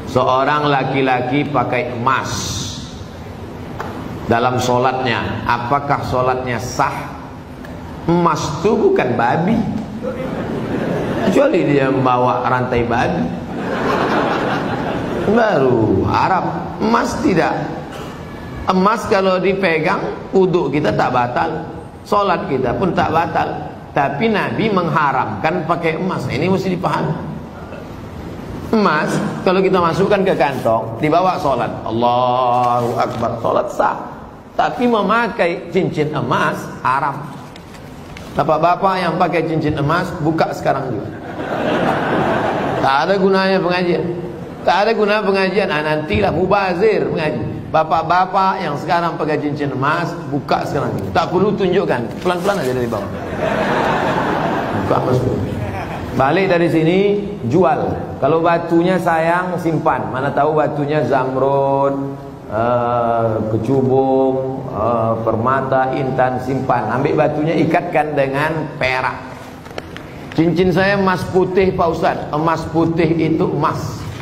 seorang laki-laki pakai emas dalam sholatnya, apakah sholatnya sah? Emas itu bukan babi, kecuali dia membawa rantai babi baru Arab. Emas tidak. Emas kalau dipegang, wudhu kita tak batal, sholat kita pun tak batal. Tapi Nabi mengharamkan pakai emas. Ini mesti dipahami. Emas kalau kita masukkan ke kantong, dibawa sholat, Allahu Akbar, sholat sah. Tapi memakai cincin emas haram. Bapak-bapak yang pakai cincin emas, buka sekarang juga. Tak ada gunanya pengajian. Tak ada guna pengajian. Nantilah mubazir mengaji. Bapak-bapak yang sekarang pakai cincin emas, buka sekarang juga. Tak perlu tunjukkan, pelan-pelan aja dari bawah. Buka masuk. Balik dari sini, jual. Kalau batunya sayang, simpan. Mana tahu batunya zamrud, kecubung, permata, intan, simpan. Ambil batunya, ikatkan dengan perak. Cincin saya emas putih Pak Ustadz. Emas putih itu emas.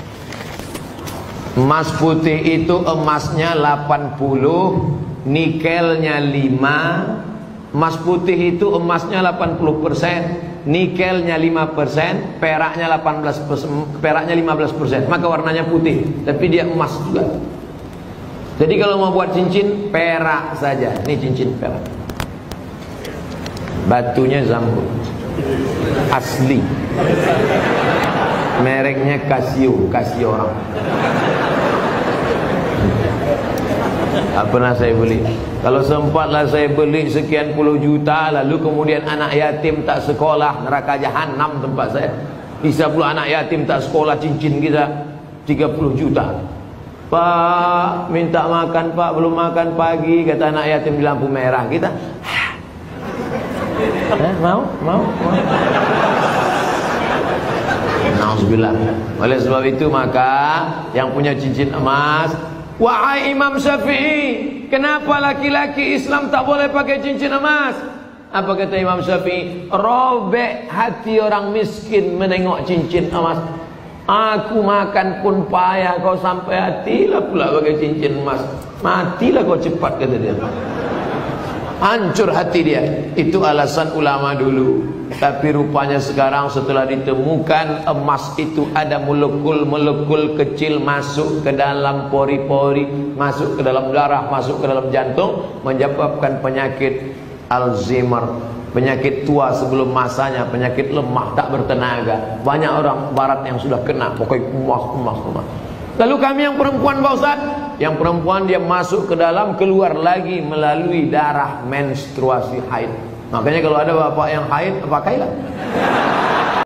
Emas putih itu emasnya 80, nikelnya 5. Emas putih itu emasnya 80%, nikelnya 5%, peraknya 18%, peraknya 15%. Maka warnanya putih, tapi dia emas juga. Jadi kalau mau buat cincin, perak saja. Ini cincin perak. Batunya zamrud asli. Mereknya Casio, Casio orang. Tak pernah saya beli. Kalau sempatlah saya beli sekian puluh juta, lalu kemudian anak yatim tak sekolah, neraka jahanam tempat saya. Bisa pula anak yatim tak sekolah, cincin kita 30 juta. Pak, minta makan Pak, belum makan pagi, kata anak yatim di lampu merah. Kita mau? Nauzubillah. Oleh sebab itu maka yang punya cincin emas, wahai Imam Syafi'i, kenapa laki-laki Islam tak boleh pakai cincin emas? Apa kata Imam Syafi'i? Robek hati orang miskin menengok cincin emas. Aku makan pun payah, kau sampai hatilah pula pakai cincin emas. Matilah kau cepat, kata dia. Hancur hati dia. Itu alasan ulama dulu. Tapi rupanya sekarang setelah ditemukan emas itu ada molekul-molekul kecil masuk ke dalam pori-pori, masuk ke dalam darah, masuk ke dalam jantung, menyebabkan penyakit Alzheimer, penyakit tua sebelum masanya, penyakit lemah tak bertenaga. Banyak orang barat yang sudah kena, pokoknya emas. Lalu kami yang perempuan Pak Ustaz, yang perempuan dia masuk ke dalam, keluar lagi melalui darah menstruasi haid. Makanya kalau ada bapak yang haid, pakailah.